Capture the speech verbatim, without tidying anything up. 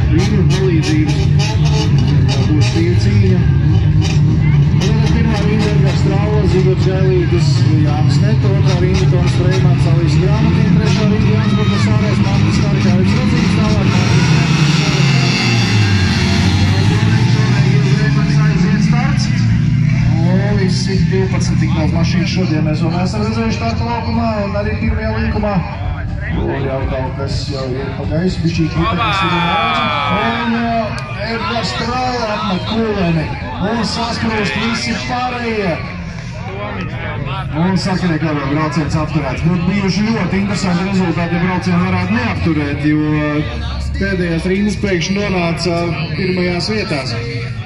vīru palīdzības. Būs tīra cīņa. Tagad pirmā rinda Edgars Straulas, Zigords Gailītis, Jānis Neto, otrā rinda Tonis Freimans, Alīs Grāmatīna, trešā rinda Jānis Burgas Ārēs, Martis Karikāvis Redzīgs, tālāk Martis Visi divpadsmit tik daudz mašīnas šodien mēs vēl neesam redzējuši tā laukumā un arī pirmajā līkumā. Un jau kaut kas jau ir pa gaisu, bišķīt lītekas ir un Edgars Straula apmet kūleni un sasprūst visi pārējie. Un sakarē kā vēl brauciens apturēts. Būtu bijuši ļoti interesanti rezultāti, ja braucienu varētu neapturēt, jo pēdējās rindas pēkšņi nonāca pirmajās vietās.